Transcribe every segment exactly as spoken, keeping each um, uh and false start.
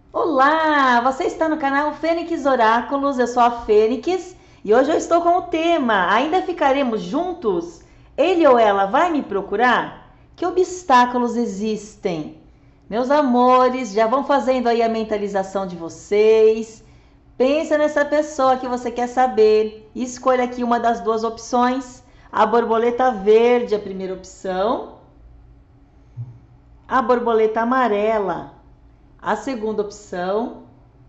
Olá, você está no canal Fênix Oráculos, eu sou a Fênix e hoje eu estou com o tema Ainda ficaremos juntos? Ele ou ela vai me procurar? Que obstáculos existem? Meus amores, já vão fazendo aí a mentalização de vocês. Pensa nessa pessoa que você quer saber. Escolha aqui uma das duas opções. A borboleta verde, a primeira opção. A borboleta amarela, a segunda opção.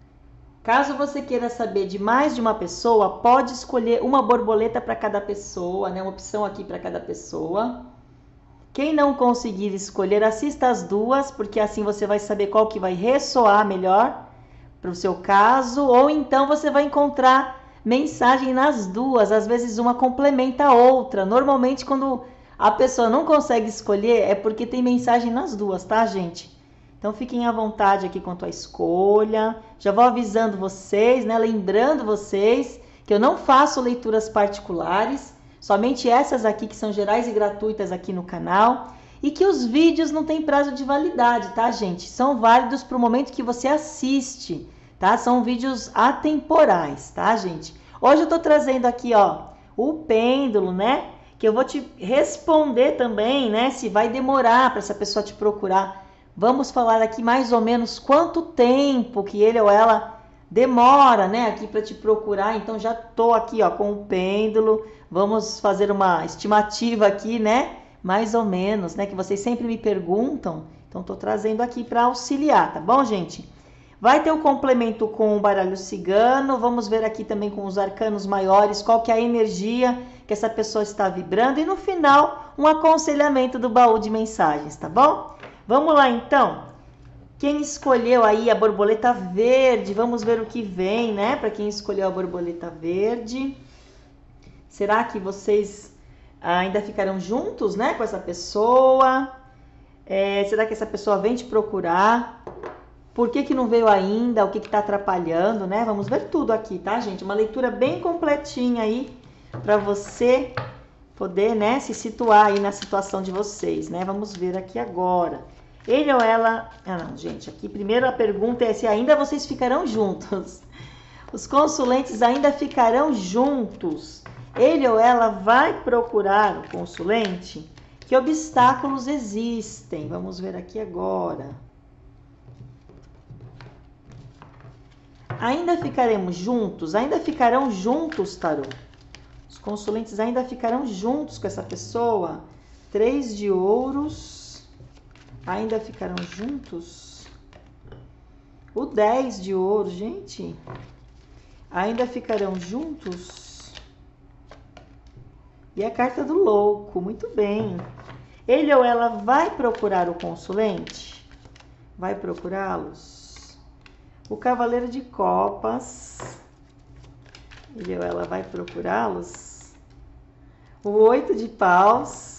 Caso você queira saber de mais de uma pessoa, pode escolher uma borboleta para cada pessoa, né? Uma opção aqui para cada pessoa. Quem não conseguir escolher, assista as duas, porque assim você vai saber qual que vai ressoar melhor para o seu caso, ou então você vai encontrar mensagem nas duas, às vezes uma complementa a outra. Normalmente quando a pessoa não consegue escolher é porque tem mensagem nas duas, tá, gente? Então fiquem à vontade aqui quanto à escolha. Já vou avisando vocês, né? Lembrando vocês que eu não faço leituras particulares, somente essas aqui que são gerais e gratuitas aqui no canal. E que os vídeos não têm prazo de validade, tá, gente? São válidos para o momento que você assiste, tá? São vídeos atemporais, tá, gente? Hoje eu tô trazendo aqui, ó, o pêndulo, né? Que eu vou te responder também, né? Se vai demorar para essa pessoa te procurar. Vamos falar aqui mais ou menos quanto tempo que ele ou ela demora, né, aqui para te procurar. Então já tô aqui, ó, com o pêndulo. Vamos fazer uma estimativa aqui, né? Mais ou menos, né, que vocês sempre me perguntam. Então tô trazendo aqui para auxiliar, tá bom, gente? Vai ter o complemento com o baralho cigano. Vamos ver aqui também com os arcanos maiores qual que é a energia que essa pessoa está vibrando e no final um aconselhamento do baú de mensagens, tá bom? Vamos lá, então. Quem escolheu aí a borboleta verde, vamos ver o que vem, né? Para quem escolheu a borboleta verde. Será que vocês ainda ficarão juntos, né, com essa pessoa? É, será que essa pessoa vem te procurar? Por que que não veio ainda? O que que tá atrapalhando, né? Vamos ver tudo aqui, tá, gente? Uma leitura bem completinha aí para você poder, né, se situar aí na situação de vocês, né? Vamos ver aqui agora. Ele ou ela... Ah, não, gente, aqui primeiro a pergunta é se ainda vocês ficarão juntos. Os consulentes ainda ficarão juntos. Ele ou ela vai procurar o consulente? Que obstáculos existem? Vamos ver aqui agora. Ainda ficaremos juntos? Ainda ficarão juntos, tarô? Os consulentes ainda ficarão juntos com essa pessoa? Três de ouros. Ainda ficarão juntos? O dez de ouro, gente. Ainda ficarão juntos? E a carta do louco, muito bem. Ele ou ela vai procurar o consulente? Vai procurá-los? O cavaleiro de copas. Ele ou ela vai procurá-los? O oito de paus.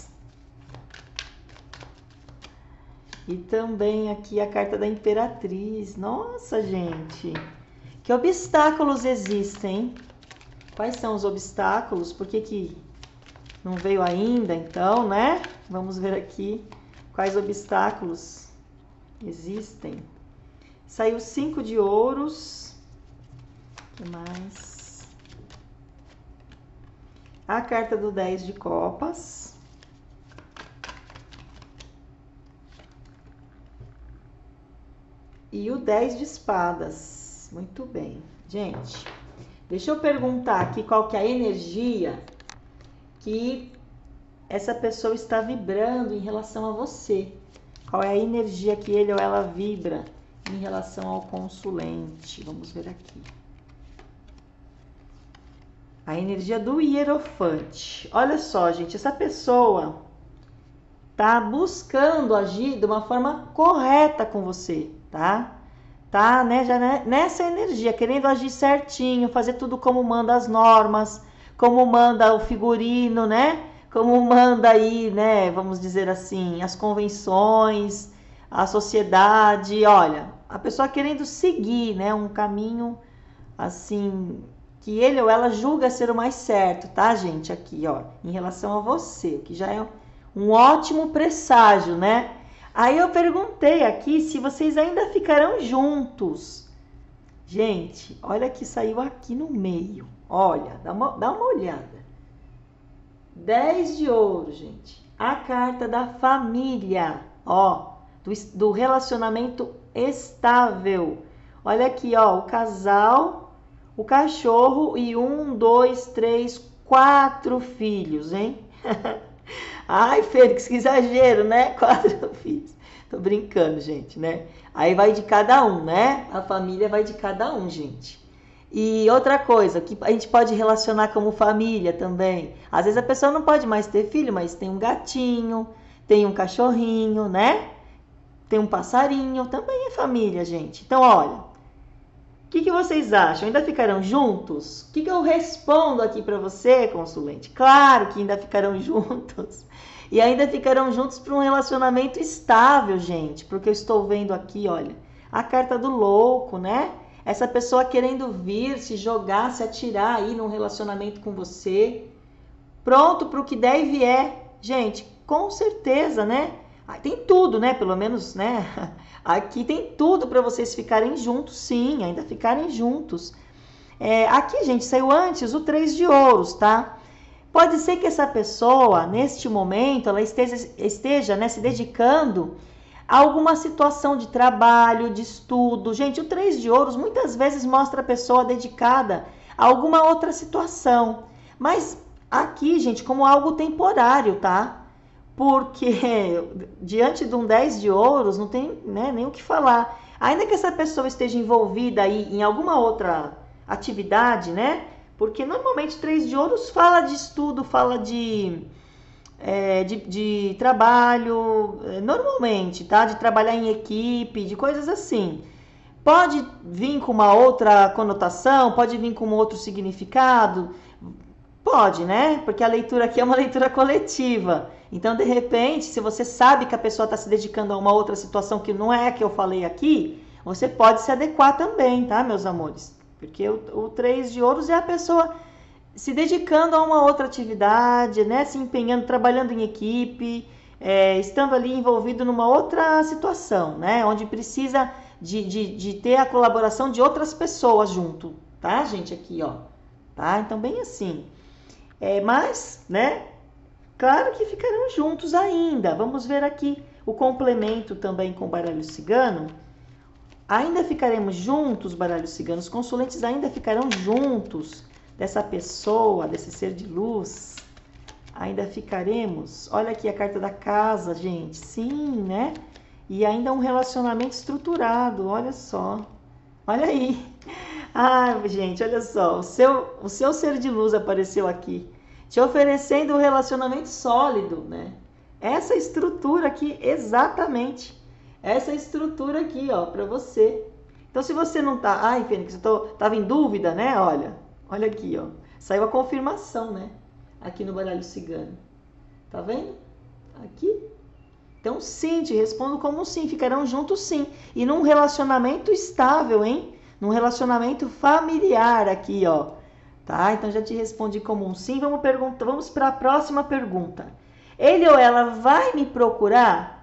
E também aqui a carta da imperatriz. Nossa, gente. Que obstáculos existem? Quais são os obstáculos? Por que que não veio ainda, então, né? Vamos ver aqui quais obstáculos existem. Saiu cinco de ouros. O que mais? A carta do dez de copas. E o dez de espadas. Muito bem. Gente, deixa eu perguntar aqui qual que é a energia que essa pessoa está vibrando em relação a você. Qual é a energia que ele ou ela vibra em relação ao consulente? Vamos ver aqui. A energia do hierofante. Olha só, gente, essa pessoa tá buscando agir de uma forma correta com você, tá? Tá, né, já nessa energia, querendo agir certinho, fazer tudo como manda as normas, como manda o figurino, né? Como manda aí, né, vamos dizer assim, as convenções, a sociedade. Olha, a pessoa querendo seguir, né, um caminho assim que ele ou ela julga ser o mais certo, tá, gente? Aqui, ó, em relação a você, que já é um ótimo presságio, né? Aí eu perguntei aqui se vocês ainda ficarão juntos. Gente, olha que saiu aqui no meio. Olha, dá uma, dá uma olhada. dez de ouro, gente. A carta da família, ó, do, do relacionamento estável. Olha aqui, ó, o casal, o cachorro e um, dois, três, quatro filhos, hein? Ai, Fênix, que exagero, né? Quatro filhos. Tô brincando, gente, né? Aí vai de cada um, né? A família vai de cada um, gente. E outra coisa, que a gente pode relacionar como família também. Às vezes a pessoa não pode mais ter filho, mas tem um gatinho, tem um cachorrinho, né? Tem um passarinho, também é família, gente. Então, olha, o que, que vocês acham? Ainda ficarão juntos? O que, que eu respondo aqui para você, consulente? Claro que ainda ficarão juntos. E ainda ficarão juntos para um relacionamento estável, gente. Porque eu estou vendo aqui, olha, a carta do louco, né? Essa pessoa querendo vir, se jogar, se atirar aí num relacionamento com você. Pronto para o que der e vier. Gente, com certeza, né? Tem tudo, né? Pelo menos, né? Aqui tem tudo para vocês ficarem juntos, sim. Ainda ficarem juntos. É, aqui, gente, saiu antes o três de ouros, tá? Pode ser que essa pessoa, neste momento, ela esteja, esteja né, se dedicando a alguma situação de trabalho, de estudo. Gente, o três de ouros muitas vezes mostra a pessoa dedicada a alguma outra situação. Mas aqui, gente, como algo temporário, tá? Porque diante de um dez de ouros não tem, né, nem o que falar. Ainda que essa pessoa esteja envolvida aí em alguma outra atividade, né? Porque normalmente três de ouros fala de estudo, fala de, é, de, de trabalho, normalmente, tá? De trabalhar em equipe, de coisas assim. Pode vir com uma outra conotação, pode vir com um outro significado, pode, né? Porque a leitura aqui é uma leitura coletiva. Então, de repente, se você sabe que a pessoa está se dedicando a uma outra situação que não é a que eu falei aqui, você pode se adequar também, tá, meus amores? Porque o, o três de ouros é a pessoa se dedicando a uma outra atividade, né? Se empenhando, trabalhando em equipe, é, estando ali envolvido numa outra situação, né? Onde precisa de, de, de ter a colaboração de outras pessoas junto, tá, gente? Aqui, ó. Tá? Então, bem assim. É, mas, né? Claro que ficarão juntos ainda. Vamos ver aqui o complemento também com o baralho cigano. Ainda ficaremos juntos, baralhos ciganos. Os consulentes ainda ficarão juntos dessa pessoa, desse ser de luz. Ainda ficaremos. Olha aqui a carta da casa, gente. Sim, né? E ainda um relacionamento estruturado. Olha só. Olha aí. Ah, gente, olha só. O seu, o seu ser de luz apareceu aqui, te oferecendo um relacionamento sólido, né? Essa estrutura aqui, exatamente. Essa estrutura aqui, ó, para você. Então, se você não tá... Ai, Fênix, eu tô, tava em dúvida, né? Olha, olha aqui, ó. Saiu a confirmação, né? Aqui no baralho cigano. Tá vendo? Aqui. Então, sim, te respondo como sim. Ficarão juntos, sim. E num relacionamento estável, hein? Num relacionamento familiar aqui, ó. Tá? Então, já te respondi como um sim. Vamos, perguntar, vamos para a próxima pergunta. Ele ou ela vai me procurar?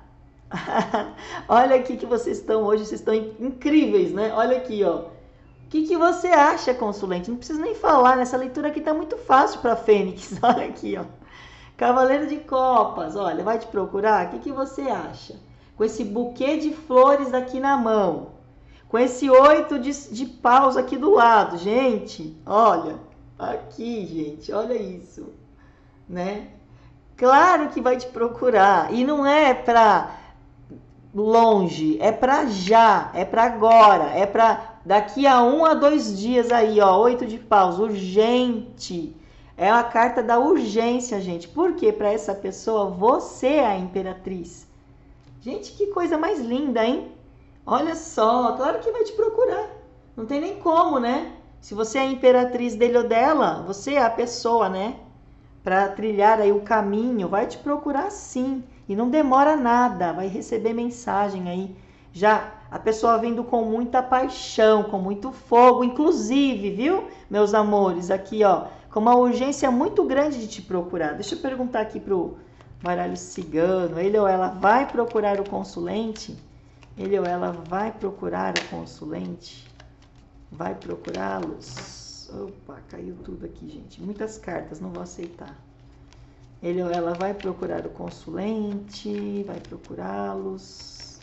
Olha aqui que vocês estão hoje, vocês estão incríveis, né? Olha aqui, ó. O que, que você acha, consulente? Não precisa nem falar, nessa leitura aqui tá muito fácil para Fênix. Olha aqui, ó. Cavaleiro de Copas, olha, vai te procurar? O que, que você acha? Com esse buquê de flores aqui na mão, com esse oito de, de paus aqui do lado, gente, olha, aqui, gente, olha isso, né? Claro que vai te procurar, e não é para longe, é para já, é para agora, é para daqui a um a dois dias aí, ó, oito de paus, urgente. É a carta da urgência, gente. Porque para essa pessoa, você é a imperatriz. Gente, que coisa mais linda, hein? Olha só, claro que vai te procurar. Não tem nem como, né? Se você é a imperatriz dele ou dela, você é a pessoa, né? Para trilhar aí o caminho, vai te procurar sim. E não demora nada, vai receber mensagem aí. Já a pessoa vindo com muita paixão, com muito fogo, inclusive, viu, meus amores? Aqui, ó, com uma urgência muito grande de te procurar. Deixa eu perguntar aqui pro, baralho cigano, ele ou ela vai procurar o consulente? Ele ou ela vai procurar o consulente? Vai procurá-los? Opa, caiu tudo aqui, gente. Muitas cartas, não vou aceitar. Ele ou ela vai procurar o consulente? Vai procurá-los?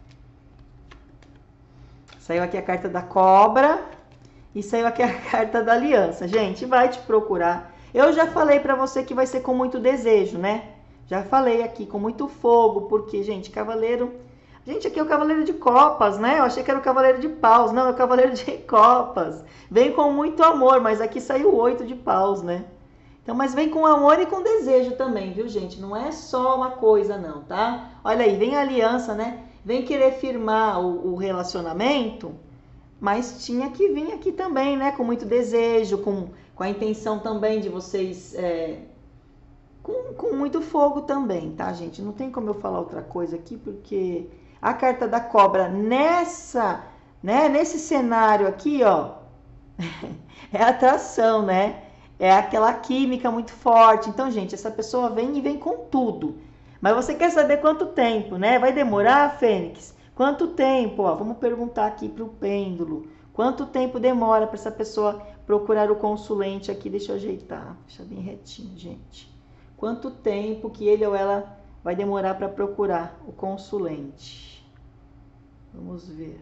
Saiu aqui a carta da cobra e saiu aqui a carta da aliança. Gente, vai te procurar. Eu já falei pra você que vai ser com muito desejo, né? Já falei aqui, com muito fogo, porque, gente, cavaleiro... Gente, aqui é o cavaleiro de copas, né? Eu achei que era o cavaleiro de paus. Não, é o cavaleiro de copas. Vem com muito amor, mas aqui saiu o oito de paus, né? Então, mas vem com amor e com desejo também, viu, gente? Não é só uma coisa, não, tá? Olha aí, vem a aliança, né? Vem querer firmar o, o relacionamento, mas tinha que vir aqui também, né? Com muito desejo, com, com a intenção também de vocês... É, com, com muito fogo também, tá, gente? Não tem como eu falar outra coisa aqui, porque... A carta da cobra nessa, né, nesse cenário aqui, ó, é atração, né? É aquela química muito forte. Então, gente, essa pessoa vem e vem com tudo. Mas você quer saber quanto tempo, né? Vai demorar, Fênix? Quanto tempo? Ó, vamos perguntar aqui para o pêndulo. Quanto tempo demora para essa pessoa procurar o consulente aqui? Deixa eu ajeitar, deixa bem retinho, gente. Quanto tempo que ele ou ela vai demorar para procurar o consulente? Vamos ver.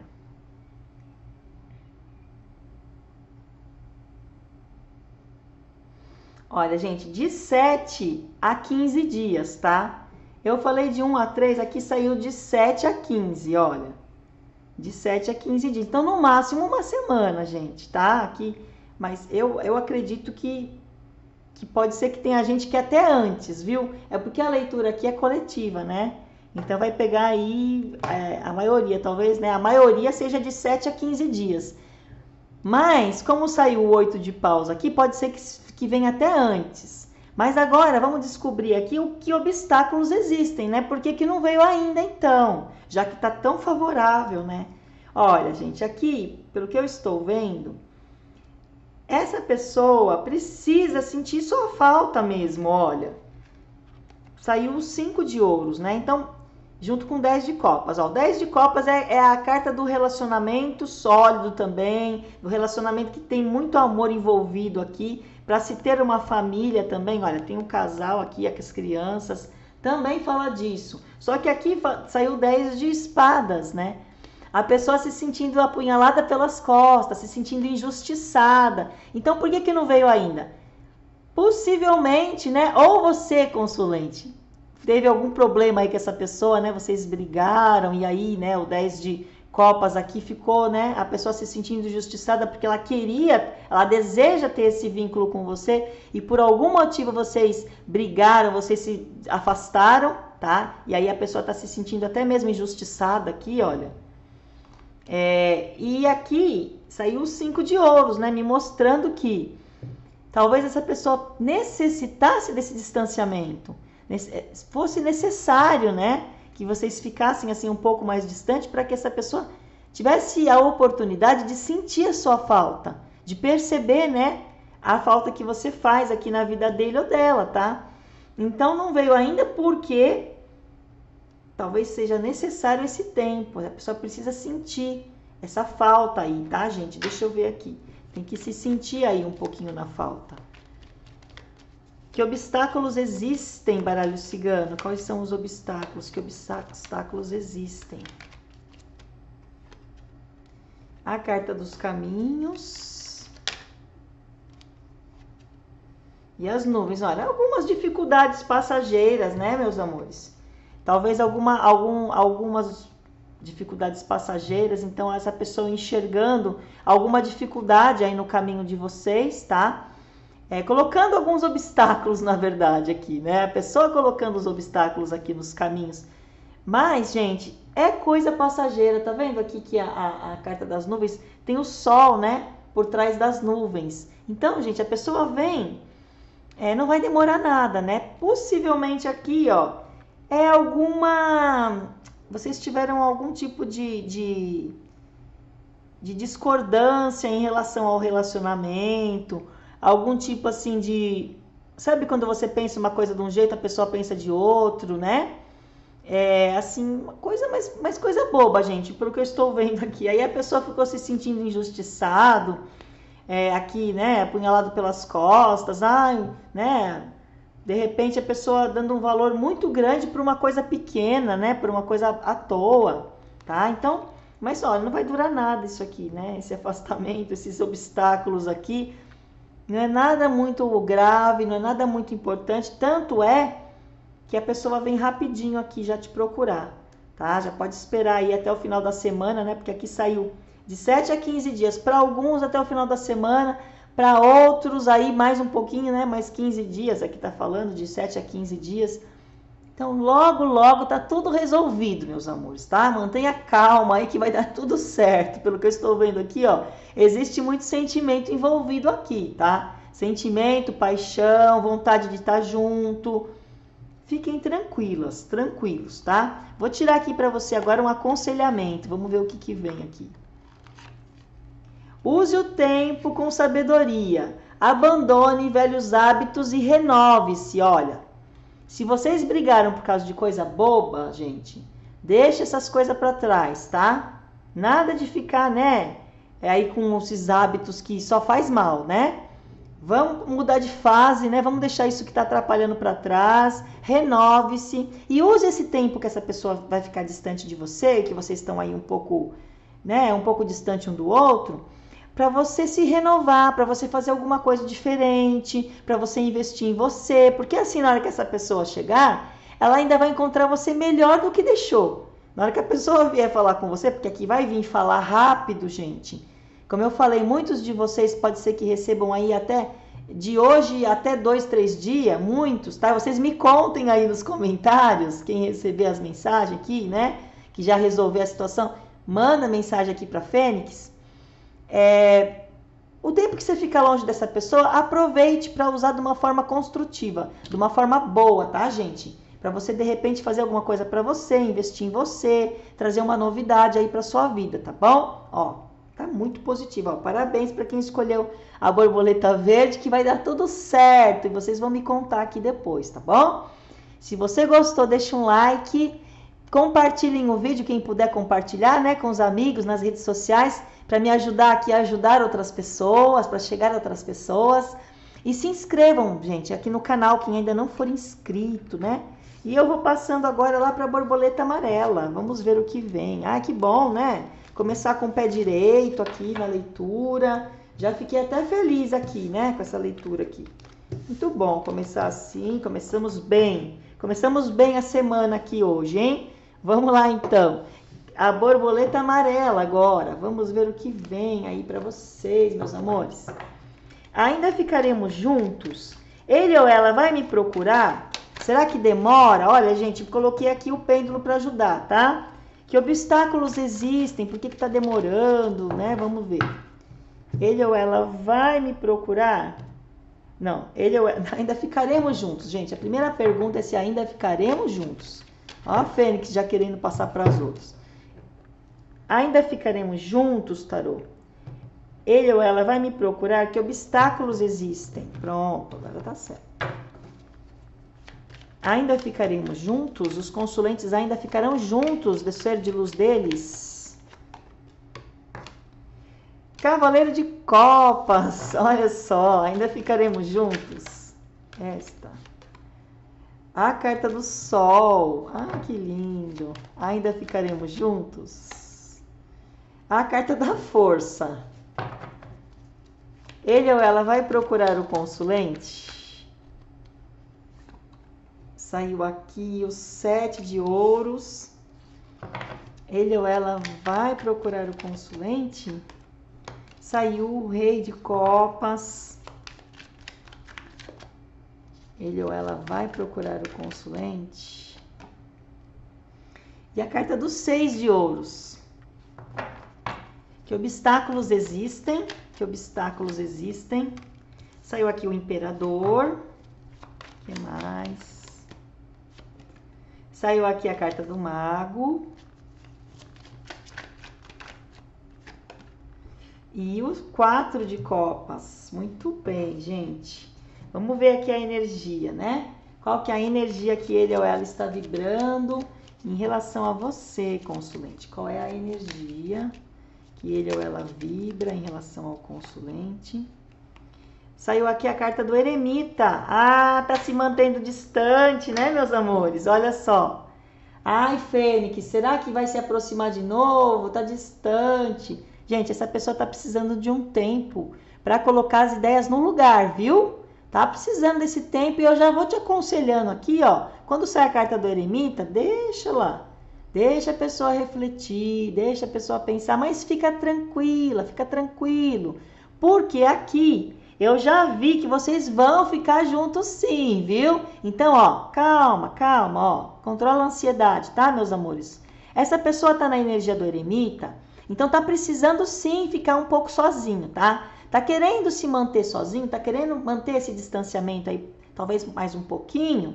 Olha, gente, de sete a quinze dias, tá? Eu falei de um a três, aqui saiu de sete a quinze, olha. De sete a quinze dias. Então, no máximo uma semana, gente, tá? Aqui, mas eu, eu acredito que, que pode ser que tenha gente que até antes, viu? É porque a leitura aqui é coletiva, né? Então, vai pegar aí é, a maioria, talvez, né? A maioria seja de sete a quinze dias. Mas, como saiu o oito de paus aqui, pode ser que, que venha até antes. Mas agora, vamos descobrir aqui o que obstáculos existem, né? Por que que não veio ainda, então? Já que tá tão favorável, né? Olha, gente, aqui, pelo que eu estou vendo, essa pessoa precisa sentir sua falta mesmo, olha. Saiu os cinco de ouros, né? Então... junto com dez de copas. Ó, o dez de copas é, é a carta do relacionamento sólido também, do relacionamento que tem muito amor envolvido aqui, para se ter uma família também. Olha, tem um casal aqui, aqui as crianças, também fala disso. Só que aqui saiu dez de espadas, né? A pessoa se sentindo apunhalada pelas costas, se sentindo injustiçada. Então, por que que não veio ainda? Possivelmente, né? Ou você, consulente, teve algum problema aí com essa pessoa, né? Vocês brigaram e aí, né, o dez de copas aqui ficou, né? A pessoa se sentindo injustiçada porque ela queria, ela deseja ter esse vínculo com você e por algum motivo vocês brigaram, vocês se afastaram, tá? E aí a pessoa tá se sentindo até mesmo injustiçada aqui, olha. É, e aqui saiu os cinco de ouros, né? Me mostrando que talvez essa pessoa necessitasse desse distanciamento. Fosse necessário, né, que vocês ficassem assim um pouco mais distante para que essa pessoa tivesse a oportunidade de sentir a sua falta, de perceber, né, a falta que você faz aqui na vida dele ou dela, tá? Então não veio ainda porque talvez seja necessário esse tempo, a pessoa precisa sentir essa falta aí, tá, gente? Deixa eu ver aqui. Tem que se sentir aí um pouquinho na falta. Que obstáculos existem, baralho cigano? Quais são os obstáculos? Que obstáculos existem? A carta dos caminhos. E as nuvens. Olha, algumas dificuldades passageiras, né, meus amores? Talvez alguma, algum, algumas dificuldades passageiras. Então, essa pessoa enxergando alguma dificuldade aí no caminho de vocês, tá? É, colocando alguns obstáculos, na verdade, aqui, né? A pessoa colocando os obstáculos aqui nos caminhos. Mas, gente, é coisa passageira. Tá vendo aqui que a, a, a carta das nuvens tem o sol, né? Por trás das nuvens. Então, gente, a pessoa vem, é, não vai demorar nada, né? Possivelmente aqui, ó, é alguma... Vocês tiveram algum tipo de... de, de discordância em relação ao relacionamento... Algum tipo assim de sabe quando você pensa uma coisa de um jeito, a pessoa pensa de outro, né? É, assim, uma coisa, mas, mas coisa boba, gente, pelo que eu estou vendo aqui. Aí a pessoa ficou se sentindo injustiçado, é, aqui, né, apunhalado pelas costas, ai, né? De repente a pessoa dando um valor muito grande para uma coisa pequena, né? Por uma coisa à toa, tá? Então, mas olha, não vai durar nada isso aqui, né? Esse afastamento, esses obstáculos aqui, não é nada muito grave, não é nada muito importante, tanto é que a pessoa vem rapidinho aqui já te procurar, tá? Já pode esperar aí até o final da semana, né? Porque aqui saiu de sete a quinze dias, para alguns até o final da semana, para outros aí mais um pouquinho, né? Mais quinze dias, aqui tá falando de sete a quinze dias. Então, logo, logo tá tudo resolvido, meus amores, tá? Mantenha calma aí que vai dar tudo certo. Pelo que eu estou vendo aqui, ó, existe muito sentimento envolvido aqui, tá? Sentimento, paixão, vontade de estar junto. Fiquem tranquilas, tranquilos, tá? Vou tirar aqui para você agora um aconselhamento. Vamos ver o que que vem aqui. Use o tempo com sabedoria. Abandone velhos hábitos e renove-se. Olha, se vocês brigaram por causa de coisa boba, gente, deixa essas coisas para trás, tá? Nada de ficar, né, aí com esses hábitos que só faz mal, né? Vamos mudar de fase, né? Vamos deixar isso que está atrapalhando para trás. Renove-se e use esse tempo que essa pessoa vai ficar distante de você, que vocês estão aí um pouco, né, um pouco distante um do outro, para você se renovar, para você fazer alguma coisa diferente, para você investir em você, porque assim, na hora que essa pessoa chegar, ela ainda vai encontrar você melhor do que deixou. Na hora que a pessoa vier falar com você, porque aqui vai vir falar rápido, gente. Como eu falei, muitos de vocês pode ser que recebam aí até de hoje até dois, três dias, muitos, tá? Vocês me contem aí nos comentários, quem receber as mensagens aqui, né? Que já resolveu a situação, manda mensagem aqui para Fênix. É, o tempo que você fica longe dessa pessoa, aproveite para usar de uma forma construtiva, de uma forma boa, tá, gente? Para você, de repente, fazer alguma coisa para você, investir em você, trazer uma novidade aí para sua vida, tá bom? Ó, tá muito positivo, ó. Parabéns para quem escolheu a borboleta verde, que vai dar tudo certo. E vocês vão me contar aqui depois, tá bom? Se você gostou, deixa um like, compartilhem o vídeo, quem puder compartilhar, né, com os amigos nas redes sociais, para me ajudar aqui a ajudar outras pessoas, para chegar a outras pessoas. E se inscrevam, gente, aqui no canal, quem ainda não for inscrito, né? E eu vou passando agora lá para a borboleta amarela. Vamos ver o que vem. Ah, que bom, né? Começar com o pé direito aqui na leitura. Já fiquei até feliz aqui, né? Com essa leitura aqui. Muito bom começar assim. Começamos bem. Começamos bem a semana aqui hoje, hein? Vamos lá, então. A borboleta amarela agora. Vamos ver o que vem aí para vocês, meus amores. Ainda ficaremos juntos? Ele ou ela vai me procurar? Será que demora? Olha, gente, coloquei aqui o pêndulo para ajudar, tá? Que obstáculos existem? Por que que tá demorando, né? Vamos ver. Ele ou ela vai me procurar? Não, ele ou ela... Ainda ficaremos juntos, gente. A primeira pergunta é se ainda ficaremos juntos. Ó a Fênix já querendo passar para as outras. Ainda ficaremos juntos, tarô? Ele ou ela vai me procurar? Que obstáculos existem? Pronto, agora tá certo. Ainda ficaremos juntos? Os consulentes ainda ficarão juntos do ser de luz deles? Cavaleiro de Copas, olha só, ainda ficaremos juntos? Esta. A carta do Sol, ah, que lindo. Ainda ficaremos juntos? A carta da Força. Ele ou ela vai procurar o consulente? Saiu aqui o sete de ouros. Ele ou ela vai procurar o consulente? Saiu o rei de copas. Ele ou ela vai procurar o consulente? E a carta dos seis de ouros. Que obstáculos existem? Que obstáculos existem? Saiu aqui o imperador. O que mais? Saiu aqui a carta do mago. E os quatro de copas. Muito bem, gente. Vamos ver aqui a energia, né? Qual que é a energia que ele ou ela está vibrando em relação a você, consulente? Qual é a energia que ele ou ela vibra em relação ao consulente? Saiu aqui a carta do eremita. Ah, tá se mantendo distante, né, meus amores? Olha só. Ai, Fênix, será que vai se aproximar de novo? Tá distante. Gente, essa pessoa tá precisando de um tempo para colocar as ideias no lugar, viu? Tá precisando desse tempo e eu já vou te aconselhando aqui, ó. Quando sai a carta do eremita, deixa lá. Deixa a pessoa refletir, deixa a pessoa pensar, mas fica tranquila, fica tranquilo. Porque aqui eu já vi que vocês vão ficar juntos sim, viu? Então, ó, calma, calma, ó. Controla a ansiedade, tá, meus amores? Essa pessoa tá na energia do eremita, então tá precisando sim ficar um pouco sozinho, tá? Tá querendo se manter sozinho, tá querendo manter esse distanciamento aí, talvez mais um pouquinho.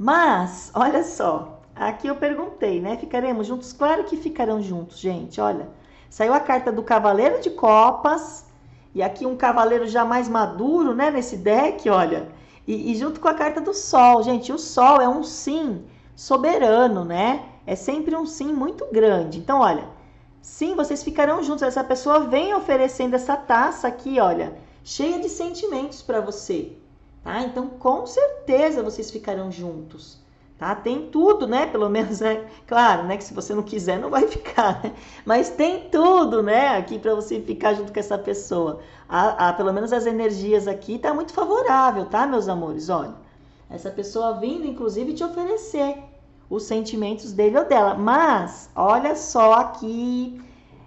Mas, olha só, aqui eu perguntei, né? Ficaremos juntos? Claro que ficarão juntos, gente, olha. Saiu a carta do Cavaleiro de Copas. E aqui um cavaleiro já mais maduro, né, nesse deck, olha. E, e junto com a carta do Sol. Gente, o Sol é um sim soberano, né? É sempre um sim muito grande. Então, olha, sim, vocês ficarão juntos. Essa pessoa vem oferecendo essa taça aqui, olha, cheia de sentimentos para você, tá? Então, com certeza vocês ficarão juntos. Tá? Tem tudo, né? Pelo menos, é claro, né? Que se você não quiser, não vai ficar, né? Mas tem tudo, né? Aqui para você ficar junto com essa pessoa. A, a, pelo menos as energias aqui tá muito favorável, tá, meus amores? Olha, essa pessoa vindo, inclusive, te oferecer os sentimentos dele ou dela. Mas, olha só aqui,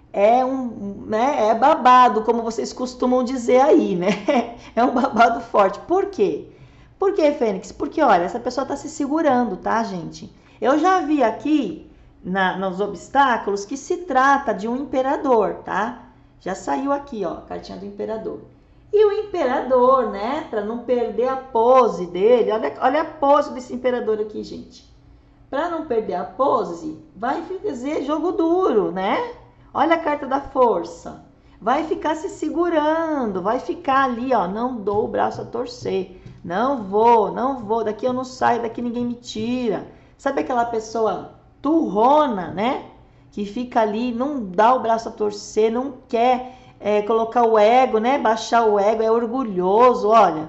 é um, né? É babado, como vocês costumam dizer aí, né? É um babado forte. Por quê? Por que, Fênix? Porque, olha, essa pessoa está se segurando, tá, gente? Eu já vi aqui, na, nos obstáculos, que se trata de um imperador, tá? Já saiu aqui, ó, a cartinha do imperador. E o imperador, né, para não perder a pose dele, olha, olha a pose desse imperador aqui, gente. Para não perder a pose, vai fazer jogo duro, né? Olha a carta da força. Vai ficar se segurando, vai ficar ali, ó, não dou o braço a torcer. Não vou, não vou, daqui eu não saio, daqui ninguém me tira. Sabe aquela pessoa turrona, né? Que fica ali, não dá o braço a torcer, não quer é, colocar o ego, né? Baixar o ego, é orgulhoso, olha.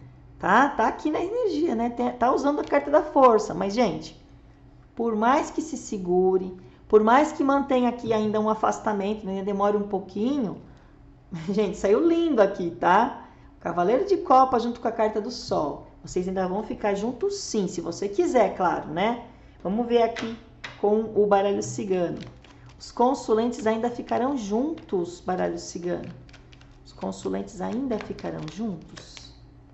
Tá? Tá aqui na energia, né? Tá usando a carta da força. Mas, gente, por mais que se segure, por mais que mantenha aqui ainda um afastamento, né? Demore um pouquinho. Gente, saiu lindo aqui, tá? Cavaleiro de Copas junto com a carta do Sol. Vocês ainda vão ficar juntos sim, se você quiser, claro, né? Vamos ver aqui com o baralho cigano. Os consulentes ainda ficarão juntos, baralho cigano. Os consulentes ainda ficarão juntos.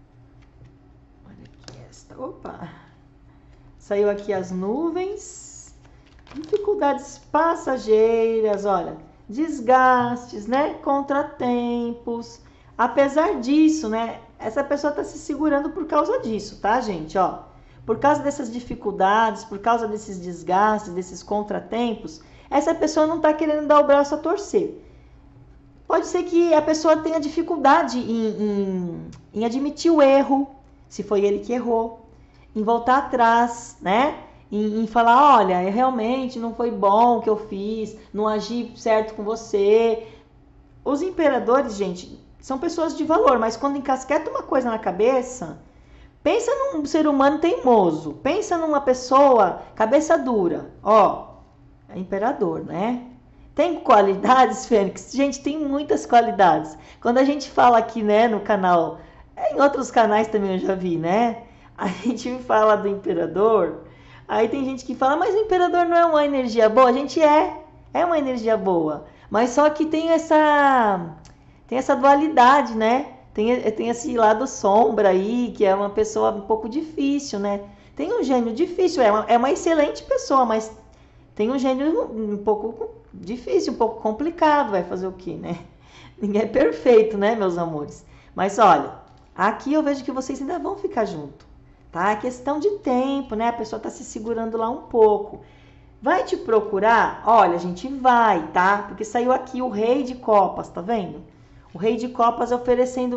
Olha aqui esta. Opa! Saiu aqui as nuvens. Dificuldades passageiras, olha. Desgastes, né? Contratempos. Apesar disso, né, essa pessoa está se segurando por causa disso, tá, gente? Ó, por causa dessas dificuldades, por causa desses desgastes, desses contratempos, essa pessoa não está querendo dar o braço a torcer. Pode ser que a pessoa tenha dificuldade em, em, em admitir o erro, se foi ele que errou, em voltar atrás, né? Em, em falar, olha, realmente não foi bom o que eu fiz, não agi certo com você. Os imperadores, gente, são pessoas de valor, mas quando encasqueta uma coisa na cabeça, pensa num ser humano teimoso, pensa numa pessoa cabeça dura, ó, é imperador, né? Tem qualidades, Fênix? Gente, tem muitas qualidades. Quando a gente fala aqui, né, no canal, em outros canais também eu já vi, né? A gente fala do imperador, aí tem gente que fala, mas o imperador não é uma energia boa? A gente é, é uma energia boa, mas só que tem essa... Tem essa dualidade, né? Tem, tem esse lado sombra aí, que é uma pessoa um pouco difícil, né? Tem um gênio difícil, é uma, é uma excelente pessoa, mas tem um gênio um pouco difícil, um pouco complicado, vai fazer o quê, né? Ninguém é perfeito, né, meus amores? Mas olha, aqui eu vejo que vocês ainda vão ficar junto, tá? É questão de tempo, né? A pessoa tá se segurando lá um pouco. Vai te procurar? Olha, a gente vai, tá? Porque saiu aqui o Rei de Copas, tá vendo? O Rei de Copas oferecendo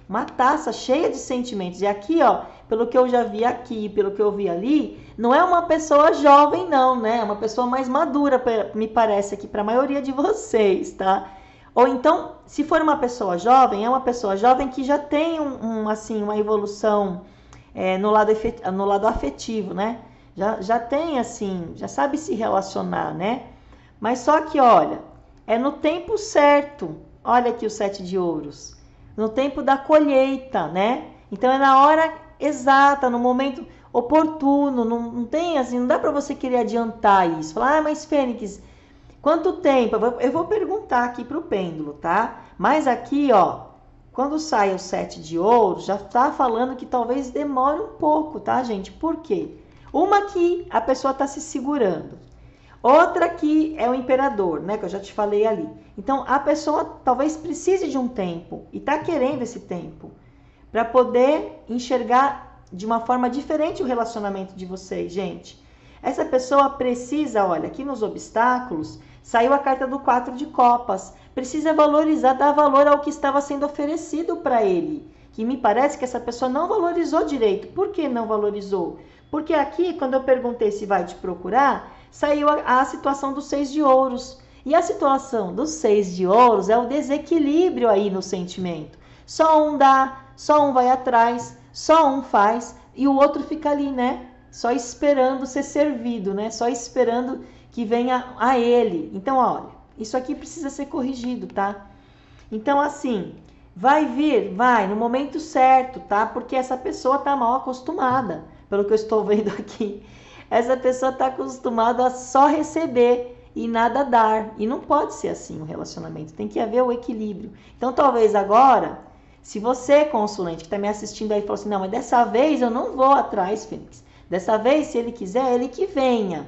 uma taça cheia de sentimentos. E aqui, ó, pelo que eu já vi aqui, pelo que eu vi ali, não é uma pessoa jovem não, né? É uma pessoa mais madura, me parece aqui, para a maioria de vocês, tá? Ou então, se for uma pessoa jovem, é uma pessoa jovem que já tem um, um assim, uma evolução é, no, lado efetivo, no lado afetivo, né? Já, já tem, assim, já sabe se relacionar, né? Mas só que, olha, é no tempo certo. Olha aqui o sete de ouros. No tempo da colheita, né? Então, é na hora exata, no momento oportuno. Não, não tem, assim, não dá para você querer adiantar isso. Falar, ah, mas Fênix, quanto tempo? Eu vou, eu vou perguntar aqui para o pêndulo, tá? Mas aqui, ó, quando sai o sete de ouros, já tá falando que talvez demore um pouco, tá, gente? Por quê? Uma que a pessoa tá se segurando. Outra que é o imperador, né? Que eu já te falei ali. Então, a pessoa talvez precise de um tempo e tá querendo esse tempo para poder enxergar de uma forma diferente o relacionamento de vocês, gente. Essa pessoa precisa, olha, aqui nos obstáculos, saiu a carta do quatro de copas. Precisa valorizar, dar valor ao que estava sendo oferecido para ele. Que me parece que essa pessoa não valorizou direito. Por que não valorizou? Porque aqui, quando eu perguntei se vai te procurar, saiu a, a situação dos seis de ouros. E a situação dos seis de ouros é o desequilíbrio aí no sentimento. Só um dá, só um vai atrás, só um faz e o outro fica ali, né? Só esperando ser servido, né? Só esperando que venha a ele. Então, olha, isso aqui precisa ser corrigido, tá? Então, assim, vai vir, vai, no momento certo, tá? Porque essa pessoa tá mal acostumada, pelo que eu estou vendo aqui. Essa pessoa tá acostumada a só receber e nada dar. E não pode ser assim o relacionamento, tem que haver o equilíbrio. Então, talvez agora, se você, consulente, que tá me assistindo aí, falou assim, não, mas dessa vez eu não vou atrás, Fênix. Dessa vez, se ele quiser, ele que venha.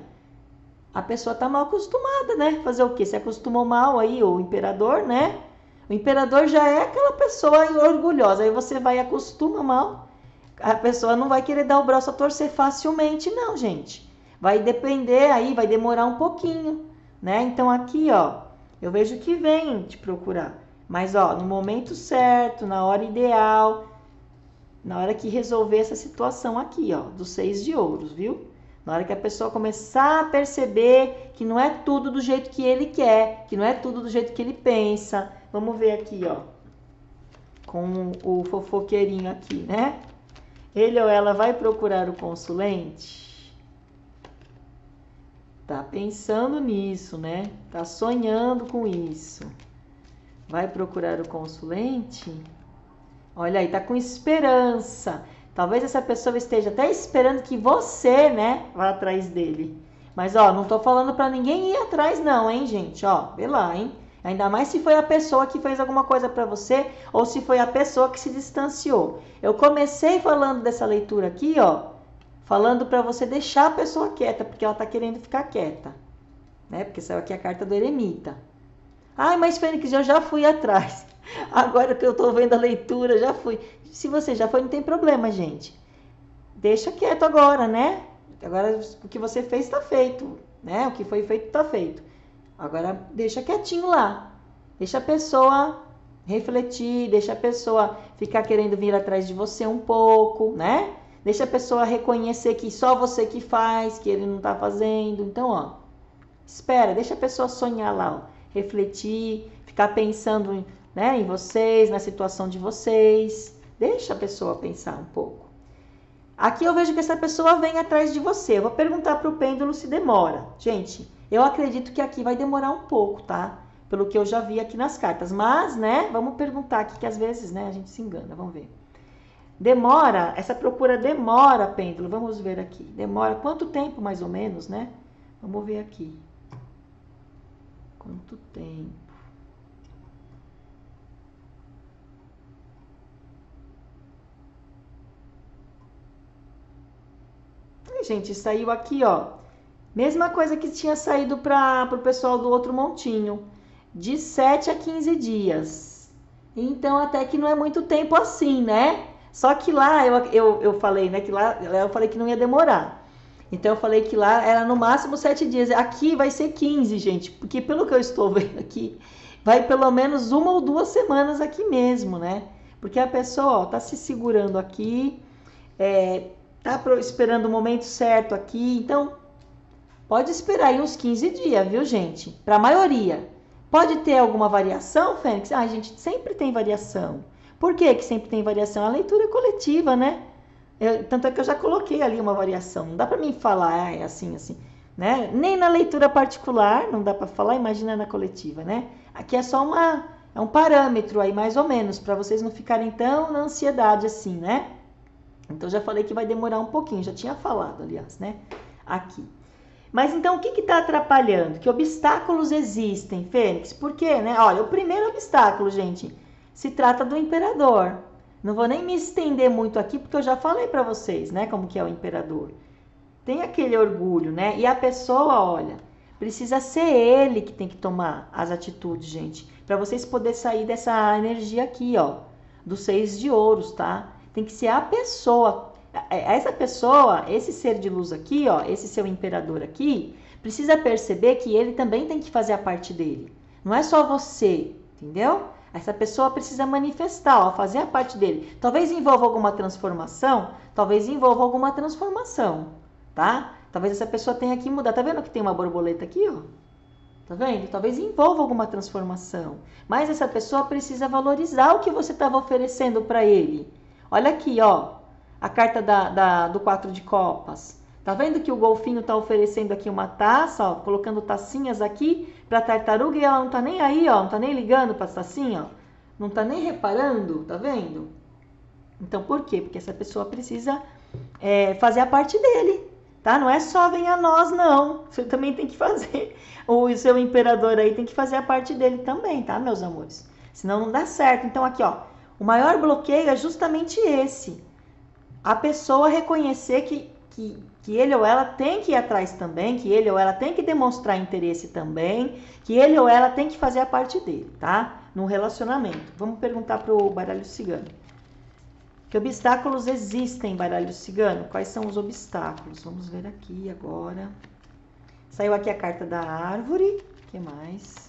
A pessoa tá mal acostumada, né? Fazer o quê? Se acostumou mal aí, o imperador, né? O imperador já é aquela pessoa orgulhosa. Aí você vai e acostuma mal. A pessoa não vai querer dar o braço a torcer facilmente, não, gente. Vai depender aí, vai demorar um pouquinho, né? Então aqui, ó, eu vejo que vem te procurar. Mas, ó, no momento certo, na hora ideal, na hora que resolver essa situação aqui, ó, dos seis de ouros, viu? Na hora que a pessoa começar a perceber que não é tudo do jeito que ele quer, que não é tudo do jeito que ele pensa. Vamos ver aqui, ó, com o fofoqueirinho aqui, né? Ele ou ela vai procurar o consulente? Tá pensando nisso, né? Tá sonhando com isso. Vai procurar o consulente? Olha aí, tá com esperança. Talvez essa pessoa esteja até esperando que você, né, vá atrás dele. Mas, ó, não tô falando pra ninguém ir atrás não, hein, gente? Ó, vê lá, hein? Ainda mais se foi a pessoa que fez alguma coisa pra você ou se foi a pessoa que se distanciou. Eu comecei falando dessa leitura aqui, ó, falando pra você deixar a pessoa quieta, porque ela tá querendo ficar quieta, né? Porque saiu aqui a carta do eremita. Ai, mas Fênix, eu já fui atrás. Agora que eu tô vendo a leitura, já fui. Se você já foi, não tem problema, gente. Deixa quieto agora, né? Agora o que você fez está feito, né? O que foi feito está feito. Agora deixa quietinho lá. Deixa a pessoa refletir, deixa a pessoa ficar querendo vir atrás de você um pouco, né? Deixa a pessoa reconhecer que só você que faz, que ele não tá fazendo. Então, ó, espera, deixa a pessoa sonhar lá, ó, refletir, ficar pensando, né, em vocês, na situação de vocês. Deixa a pessoa pensar um pouco. Aqui eu vejo que essa pessoa vem atrás de você. Eu vou perguntar para o pêndulo se demora. Gente, eu acredito que aqui vai demorar um pouco, tá? Pelo que eu já vi aqui nas cartas. Mas, né, vamos perguntar aqui, que às vezes, né, a gente se engana. Vamos ver. Demora, essa procura demora, pêndulo. Vamos ver aqui. Demora quanto tempo, mais ou menos, né? Vamos ver aqui. Quanto tempo? Gente, saiu aqui, ó, mesma coisa que tinha saído para o pessoal do outro montinho, de sete a quinze dias. Então, até que não é muito tempo assim, né? Só que lá, eu, eu, eu falei, né, que lá, eu falei que não ia demorar. Então, eu falei que lá era no máximo sete dias. Aqui vai ser quinze, gente, porque pelo que eu estou vendo aqui, vai pelo menos uma ou duas semanas aqui mesmo, né? Porque a pessoa, ó, tá se segurando aqui, é, tá esperando o momento certo aqui, então pode esperar aí uns quinze dias, viu, gente? Para a maioria. Pode ter alguma variação, Fênix? Ah, gente, sempre tem variação. Por que que sempre tem variação? A leitura é coletiva, né? Eu, tanto é que eu já coloquei ali uma variação. Não dá para mim falar, ah, é assim, assim, né? Nem na leitura particular, não dá para falar, imagina na coletiva, né? Aqui é só uma, é um parâmetro aí, mais ou menos, para vocês não ficarem tão na ansiedade assim, né? Então, já falei que vai demorar um pouquinho, já tinha falado, aliás, né? Aqui. Mas, então, o que está atrapalhando? Que obstáculos existem, Fênix? Por quê, né? Olha, o primeiro obstáculo, gente, se trata do imperador. Não vou nem me estender muito aqui, porque eu já falei para vocês, né? Como que é o imperador. Tem aquele orgulho, né? E a pessoa, olha, precisa ser ele que tem que tomar as atitudes, gente. Para vocês poderem sair dessa energia aqui, ó. Dos seis de ouros, tá? Tem que ser a pessoa, essa pessoa, esse ser de luz aqui, ó, esse seu imperador aqui, precisa perceber que ele também tem que fazer a parte dele. Não é só você, entendeu? Essa pessoa precisa manifestar, ó, fazer a parte dele. Talvez envolva alguma transformação, talvez envolva alguma transformação, tá? Talvez essa pessoa tenha que mudar. Tá vendo que tem uma borboleta aqui, ó? Tá vendo? Talvez envolva alguma transformação. Mas essa pessoa precisa valorizar o que você estava oferecendo para ele. Olha aqui, ó, a carta da, da, do quatro de copas. Tá vendo que o golfinho tá oferecendo aqui uma taça, ó, colocando tacinhas aqui pra tartaruga e ela não tá nem aí, ó, não tá nem ligando pra tacinha, ó. Não tá nem reparando, tá vendo? Então, por quê? Porque essa pessoa precisa é, fazer a parte dele, tá? Não é só vem a nós, não. Você também tem que fazer. O seu imperador aí tem que fazer a parte dele também, tá, meus amores? Senão não dá certo. Então, aqui, ó. O maior bloqueio é justamente esse. A pessoa reconhecer que, que, que ele ou ela tem que ir atrás também, que ele ou ela tem que demonstrar interesse também, que ele ou ela tem que fazer a parte dele, tá? No relacionamento. Vamos perguntar para o baralho cigano. Que obstáculos existem, baralho cigano? Quais são os obstáculos? Vamos ver aqui agora. Saiu aqui a carta da árvore. O que mais?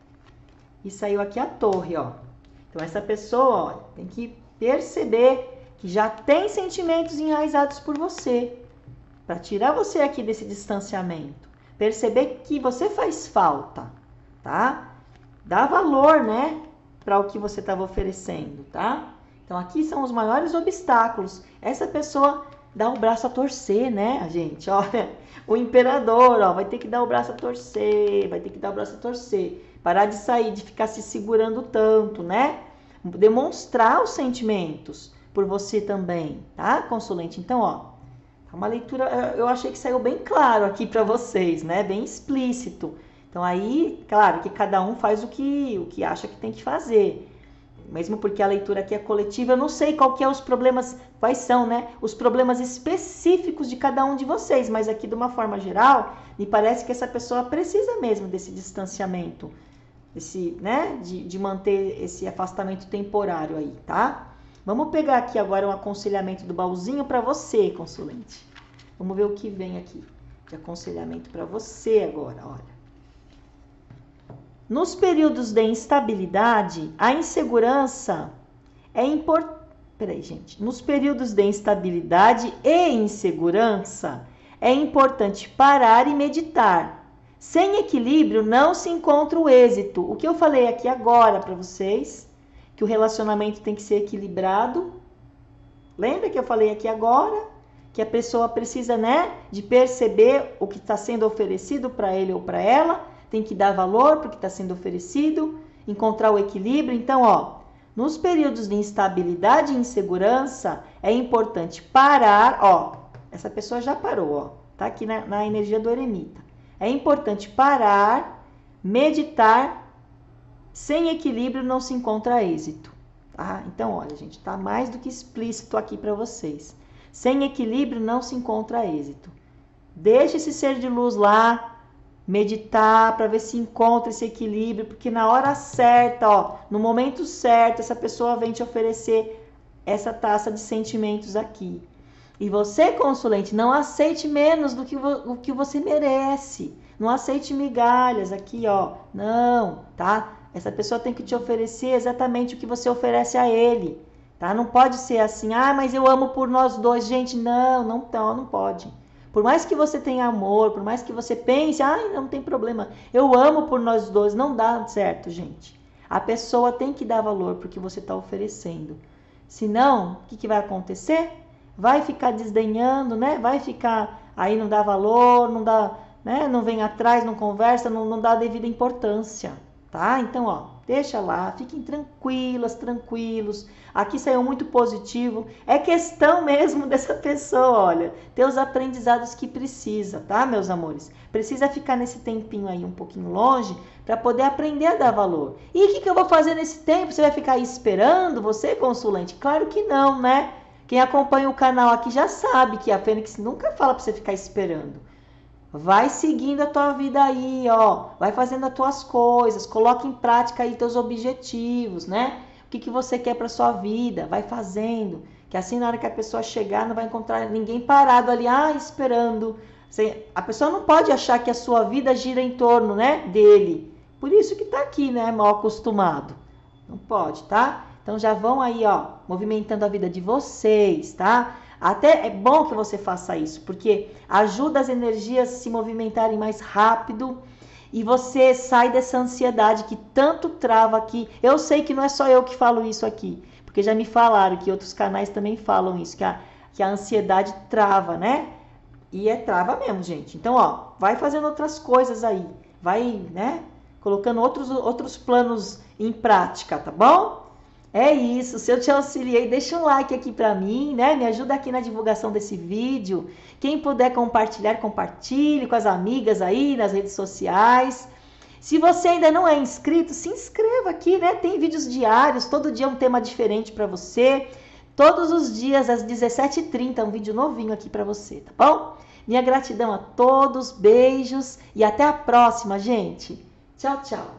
E saiu aqui a torre, ó. Então, essa pessoa, ó, tem que perceber que já tem sentimentos enraizados por você. Para tirar você aqui desse distanciamento. Perceber que você faz falta, tá? Dá valor, né? Para o que você estava oferecendo, tá? Então, aqui são os maiores obstáculos. Essa pessoa dá o braço a torcer, né, gente? Olha, o imperador, ó, vai ter que dar o braço a torcer, vai ter que dar o braço a torcer. Parar de sair, de ficar se segurando tanto, né? Demonstrar os sentimentos por você também, tá, consulente? Então, ó, é uma leitura, eu achei que saiu bem claro aqui para vocês, né? Bem explícito. Então, aí, claro que cada um faz o que, o que acha que tem que fazer. Mesmo porque a leitura aqui é coletiva, eu não sei qual que é os problemas, quais são, né? Os problemas específicos de cada um de vocês, mas aqui de uma forma geral, me parece que essa pessoa precisa mesmo desse distanciamento. Esse, né, de, de manter esse afastamento temporário aí, tá? Vamos pegar aqui agora um aconselhamento do baúzinho para você, consulente. Vamos ver o que vem aqui de aconselhamento para você agora, olha. Nos períodos de instabilidade, a insegurança é importante. Peraí, gente. Nos períodos de instabilidade e insegurança, é importante parar e meditar. Sem equilíbrio não se encontra o êxito. O que eu falei aqui agora para vocês, que o relacionamento tem que ser equilibrado. Lembra que eu falei aqui agora? Que a pessoa precisa, né, de perceber o que está sendo oferecido para ele ou para ela, tem que dar valor para o que está sendo oferecido, encontrar o equilíbrio. Então, ó, nos períodos de instabilidade e insegurança, é importante parar, ó, essa pessoa já parou, ó, tá aqui na, na energia do eremita. É importante parar, meditar, sem equilíbrio não se encontra êxito, tá? Então, olha, gente, tá mais do que explícito aqui para vocês. Sem equilíbrio não se encontra êxito. Deixa esse ser de luz lá, meditar para ver se encontra esse equilíbrio, porque na hora certa, ó, no momento certo, essa pessoa vem te oferecer essa taça de sentimentos aqui. E você, consulente, não aceite menos do que o que você merece. Não aceite migalhas aqui, ó. Não, tá? Essa pessoa tem que te oferecer exatamente o que você oferece a ele. tá? Não pode ser assim, ah, mas eu amo por nós dois. Gente, não, não, não, não pode. Por mais que você tenha amor, por mais que você pense, ah, não tem problema, eu amo por nós dois, não dá certo, gente. A pessoa tem que dar valor pro que você está oferecendo. Senão, o que, que vai acontecer? Vai ficar desdenhando, né? Vai ficar, aí não dá valor, não dá, né? Não vem atrás, não conversa, não, não dá a devida importância, tá? Então, ó, deixa lá, fiquem tranquilas, tranquilos. Aqui saiu muito positivo. É questão mesmo dessa pessoa, olha, ter os aprendizados que precisa, tá, meus amores? Precisa ficar nesse tempinho aí um pouquinho longe para poder aprender a dar valor. E o que, que eu vou fazer nesse tempo? Você vai ficar aí esperando, você, consulente? Claro que não, né? Quem acompanha o canal aqui já sabe que a Fênix nunca fala para você ficar esperando. Vai seguindo a tua vida aí, ó. Vai fazendo as tuas coisas, coloca em prática aí teus objetivos, né? O que, que você quer para sua vida? Vai fazendo. Que assim, na hora que a pessoa chegar, não vai encontrar ninguém parado ali, ah, esperando. Você, a pessoa não pode achar que a sua vida gira em torno, né, dele. Por isso que tá aqui, né, mal acostumado. Não pode, tá? Então já vão aí, ó, movimentando a vida de vocês, tá? Até é bom que você faça isso, porque ajuda as energias a se movimentarem mais rápido e você sai dessa ansiedade que tanto trava aqui. Eu sei que não é só eu que falo isso aqui, porque já me falaram que outros canais também falam isso, que a, que a ansiedade trava, né? E é trava mesmo, gente. Então, ó, vai fazendo outras coisas aí, vai, né, colocando outros, outros planos em prática, tá bom? É isso, se eu te auxiliei, deixa um like aqui pra mim, né? Me ajuda aqui na divulgação desse vídeo. Quem puder compartilhar, compartilhe com as amigas aí nas redes sociais. Se você ainda não é inscrito, se inscreva aqui, né? Tem vídeos diários, todo dia um tema diferente pra você. Todos os dias às dezessete e trinta, um vídeo novinho aqui pra você, tá bom? Minha gratidão a todos, beijos e até a próxima, gente. Tchau, tchau.